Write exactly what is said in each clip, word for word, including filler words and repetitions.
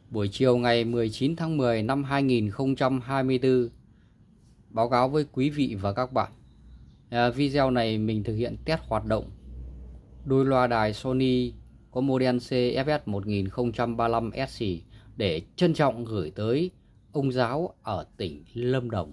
Buổi chiều ngày mười chín tháng mười năm hai nghìn không trăm hai mươi tư, báo cáo với quý vị và các bạn. À, video này mình thực hiện test hoạt động đôi loa đài Sony có model C F S một nghìn không trăm ba mươi lăm S xì để trân trọng gửi tới ông giáo ở tỉnh Lâm Đồng.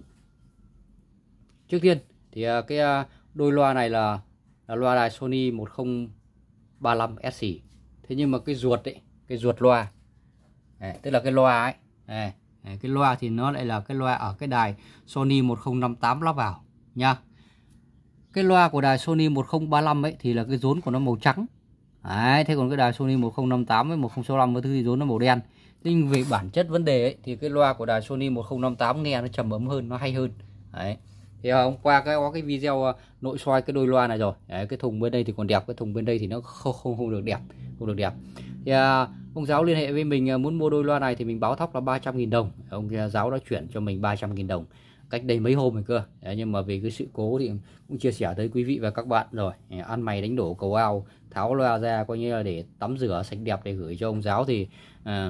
Trước tiên thì cái đôi loa này là, là loa đài Sony một nghìn không trăm ba mươi lăm S xì. Thế nhưng mà cái ruột ấy, cái ruột loa, đấy, tức là cái loa ấy, đấy, cái loa thì nó lại là cái loa ở cái đài Sony một nghìn không trăm năm mươi tám lắp vào nha. Cái loa của đài Sony một nghìn không trăm ba mươi lăm ấy thì là cái rốn của nó màu trắng. Đấy, thế còn cái đài Sony một nghìn không trăm năm mươi tám với một nghìn không trăm sáu mươi lăm với thứ thì rốn nó màu đen. Thế nhưng về bản chất vấn đề ấy, thì cái loa của đài Sony một nghìn không trăm năm mươi tám nghe nó trầm ấm hơn, nó hay hơn. Đấy. Thì hôm qua cái có cái video nội soi cái đôi loa này rồi. Đấy, cái thùng bên đây thì còn đẹp, cái thùng bên đây thì nó không không, không được đẹp, không được đẹp. Thì à, ông giáo liên hệ với mình muốn mua đôi loa này thì mình báo thóc là ba trăm nghìn đồng. Ông giáo đã chuyển cho mình ba trăm nghìn đồng cách đây mấy hôm rồi cơ. Đấy, nhưng mà vì cái sự cố thì cũng chia sẻ tới quý vị và các bạn rồi. Ăn mày đánh đổ cầu ao, tháo loa ra coi như là để tắm rửa sạch đẹp để gửi cho ông giáo thì à,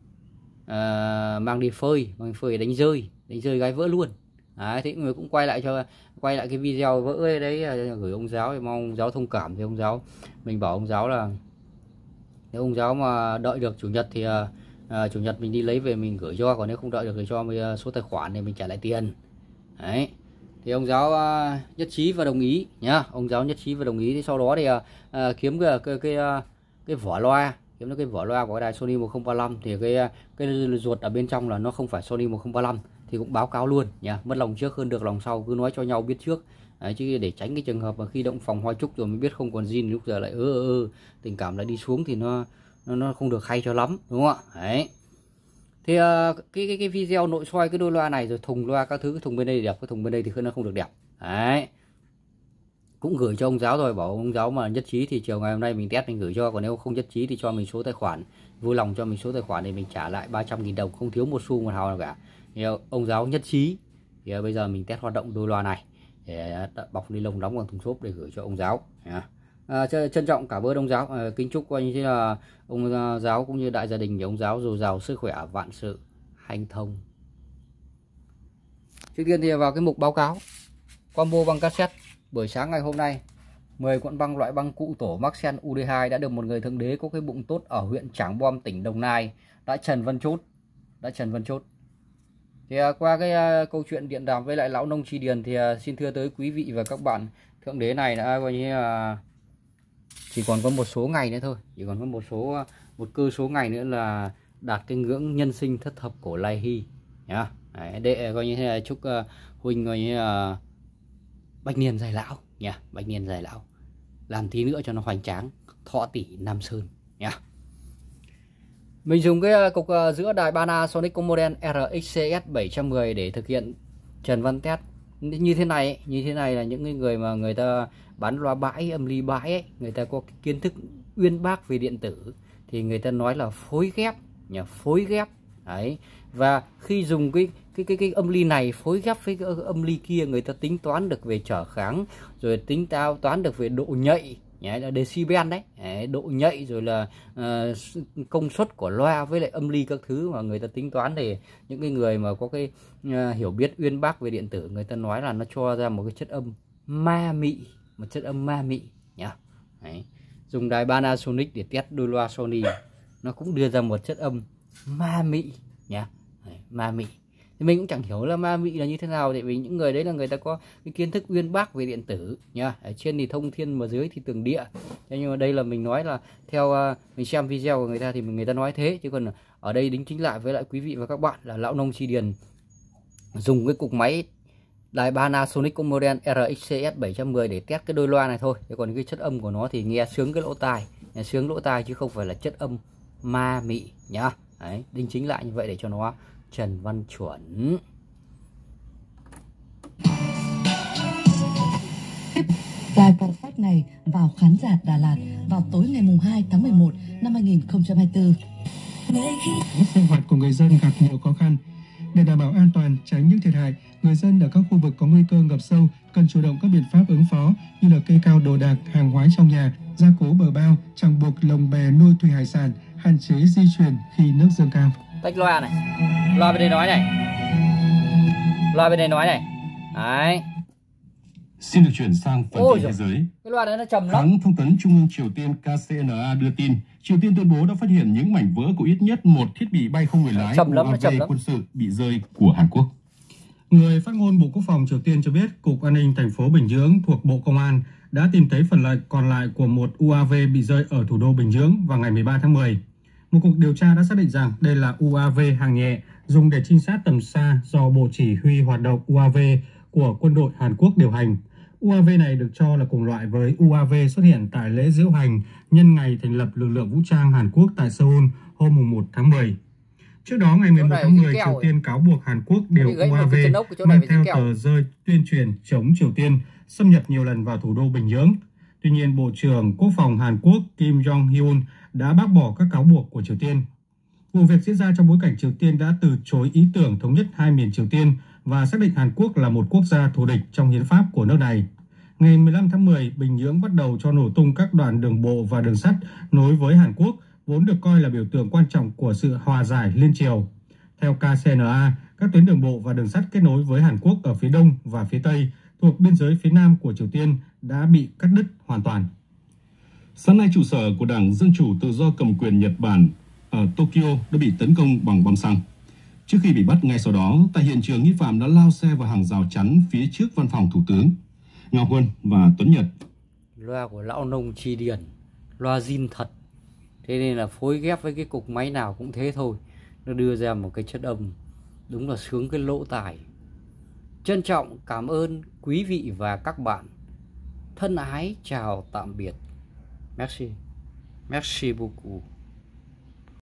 à, mang đi phơi, mang đi phơi đánh rơi, đánh rơi gái vỡ luôn. Đấy, thế người cũng quay lại cho quay lại cái video vỡ ấy đấy gửi ông giáo, thì mong ông giáo thông cảm. Thì ông giáo mình bảo ông giáo là nếu ông giáo mà đợi được chủ nhật thì à, chủ nhật mình đi lấy về mình gửi cho, còn nếu không đợi được thì cho mình số tài khoản để mình trả lại tiền. Đấy, thì ông giáo à, nhất trí và đồng ý nhá. Ông giáo nhất trí và đồng ý. Thì sau đó thì à, kiếm cái cái cái, cái, cái vỏ loa, kiếm nó cái vỏ loa của cái đài Sony một nghìn không trăm ba mươi lăm thì cái cái ruột ở bên trong là nó không phải Sony một nghìn không trăm ba mươi lăm thì cũng báo cáo luôn nhá. Mất lòng trước hơn được lòng sau, cứ nói cho nhau biết trước. Đấy, chứ để tránh cái trường hợp mà khi động phòng hoa trúc rồi mới biết không còn zin, lúc giờ lại ơ ơ ơ tình cảm lại đi xuống thì nó nó nó không được hay cho lắm, đúng không ạ? Đấy. Thì uh, cái, cái cái video nội soi cái đôi loa này rồi thùng loa các thứ, cái thùng bên đây đẹp, cái thùng bên đây thì nó không được đẹp. Đấy, cũng gửi cho ông giáo rồi, bảo ông giáo mà nhất trí thì chiều ngày hôm nay mình test mình gửi cho, còn nếu không nhất trí thì cho mình số tài khoản, vui lòng cho mình số tài khoản để mình trả lại ba trăm nghìn đồng, không thiếu một xu một hào nào cả. Thì ông giáo nhất trí. Thì uh, bây giờ mình test hoạt động đôi loa này để bọc ni lông đóng bằng thùng xốp để gửi cho ông giáo. À, trân trọng cảm ơn ông giáo, à, kính chúc coi như thế là ông giáo cũng như đại gia đình của ông giáo dồi dào sức khỏe, vạn sự hanh thông. Trước tiên thì vào cái mục báo cáo combo băng cassette buổi sáng ngày hôm nay, mười cuộn băng loại băng cụ tổ Maxell U D hai đã được một người thượng đế có cái bụng tốt ở huyện Trảng Bom, tỉnh Đồng Nai đã trần văn chốt, đã trần văn chốt. Thì à, qua cái à, câu chuyện điện đàm với lại lão nông Tri Điền thì à, xin thưa tới quý vị và các bạn, thượng đế này đã coi như là chỉ còn có một số ngày nữa thôi, chỉ còn có một số một cơ số ngày nữa là đạt cái ngưỡng nhân sinh thất thập cổ lai hy nhá. Đấy, để coi như thế là chúc uh, huynh coi như là uh, bách niên dài lão nhá, bách niên dài lão, làm tí nữa cho nó hoành tráng, thọ tỷ Nam Sơn nhá. Mình dùng cái uh, cục uh, giữa đài Panasonic model R X C S bảy trăm mười để thực hiện trần văn test như thế này ấy. Như thế này là những người mà người ta bán loa bãi, âm ly bãi ấy, người ta có cái kiến thức uyên bác về điện tử thì người ta nói là phối ghép nhỉ, phối ghép đấy. Và khi dùng cái cái cái cái âm ly này phối ghép với cái âm ly kia, người ta tính toán được về trở kháng, rồi tính tao toán được về độ nhạy nhé, là decibel đấy, đấy, độ nhạy rồi là uh, công suất của loa với lại âm ly các thứ mà người ta tính toán. Để những cái người mà có cái uh, hiểu biết uyên bác về điện tử, người ta nói là nó cho ra một cái chất âm ma mị, một chất âm ma mị nhá. Đấy. Dùng đài Panasonic để test đôi loa Sony, nó cũng đưa ra một chất âm ma mị nhá. Đấy, ma mị. Thì mình cũng chẳng hiểu là ma mị là như thế nào, tại vì những người đấy là người ta có cái kiến thức uyên bác về điện tử nha. Ở trên thì thông thiên mà dưới thì tường địa. Thế nhưng mà đây là mình nói là theo uh, mình xem video của người ta thì người ta nói thế, chứ còn ở đây đính chính lại với lại quý vị và các bạn là lão nông Tri Điền dùng cái cục máy đài Panasonic model R X C S bảy trăm mười để test cái đôi loa này thôi. Thế còn cái chất âm của nó thì nghe sướng cái lỗ tai, nghe sướng lỗ tai chứ không phải là chất âm ma mị nhá. Đấy, đính chính lại như vậy để cho nó trần văn chuẩn. Live podcast này vào khán giả Đà Lạt vào tối ngày mùng hai tháng mười một năm hai nghìn không trăm hai mươi tư. Sinh hoạt của người dân gặp nhiều khó khăn. Để đảm bảo an toàn, tránh những thiệt hại, người dân ở các khu vực có nguy cơ ngập sâu cần chủ động các biện pháp ứng phó như là kê cao đồ đạc, hàng hóa trong nhà, gia cố bờ bao, chẳng buộc lồng bè nuôi thủy hải sản, hạn chế di chuyển khi nước dâng cao. Tách loa này. Loa bên đây nói này. Loa bên đây nói này. Đấy. Xin được chuyển sang phần Ôi tin giời, thế giới. cái loa đấy nó trầm lắm. Hãng thông tấn Trung ương Triều Tiên K C N A đưa tin, Triều Tiên tuyên bố đã phát hiện những mảnh vỡ của ít nhất một thiết bị bay không người lái Chậm lắm, U A V chậm lắm. quân sự bị rơi của Hàn Quốc. Người phát ngôn Bộ Quốc phòng Triều Tiên cho biết Cục An ninh thành phố Bình Nhưỡng thuộc Bộ Công an đã tìm thấy phần lại còn lại của một U A V bị rơi ở thủ đô Bình Nhưỡng vào ngày mười ba tháng mười. Một cuộc điều tra đã xác định rằng đây là U A V hạng nhẹ dùng để trinh sát tầm xa do Bộ Chỉ huy Hoạt động U A V của quân đội Hàn Quốc điều hành. U A V này được cho là cùng loại với U A V xuất hiện tại lễ diễu hành nhân ngày thành lập lực lượng vũ trang Hàn Quốc tại Seoul hôm mùng một tháng mười. Trước đó, ngày mười một tháng mười, Triều Tiên cáo buộc Hàn Quốc điều U A V mang theo tờ rơi tuyên truyền chống Triều Tiên xâm nhập nhiều lần vào thủ đô Bình Nhưỡng. Tuy nhiên, Bộ trưởng Quốc phòng Hàn Quốc Kim Jong-hyun đã bác bỏ các cáo buộc của Triều Tiên. Vụ việc diễn ra trong bối cảnh Triều Tiên đã từ chối ý tưởng thống nhất hai miền Triều Tiên và xác định Hàn Quốc là một quốc gia thù địch trong hiến pháp của nước này. Ngày mười lăm tháng mười, Bình Nhưỡng bắt đầu cho nổ tung các đoạn đường bộ và đường sắt nối với Hàn Quốc, vốn được coi là biểu tượng quan trọng của sự hòa giải liên triều. Theo K C N A, các tuyến đường bộ và đường sắt kết nối với Hàn Quốc ở phía đông và phía tây thuộc biên giới phía nam của Triều Tiên đã bị cắt đứt hoàn toàn. Sáng nay, trụ sở của Đảng Dân Chủ Tự do cầm quyền Nhật Bản ở Tokyo đã bị tấn công bằng bom xăng. Trước khi bị bắt ngay sau đó, tại hiện trường nghi phạm đã lao xe vào hàng rào chắn phía trước văn phòng Thủ tướng. Ngọc Huân và Tuấn Nhật. Loa của lão nông Chi Điền, loa zin thật. Thế nên là phối ghép với cái cục máy nào cũng thế thôi. Nó đưa ra một cái chất âm đúng là sướng cái lỗ tai. Trân trọng cảm ơn quý vị và các bạn. Thân ái chào tạm biệt. Merci. Merci beaucoup.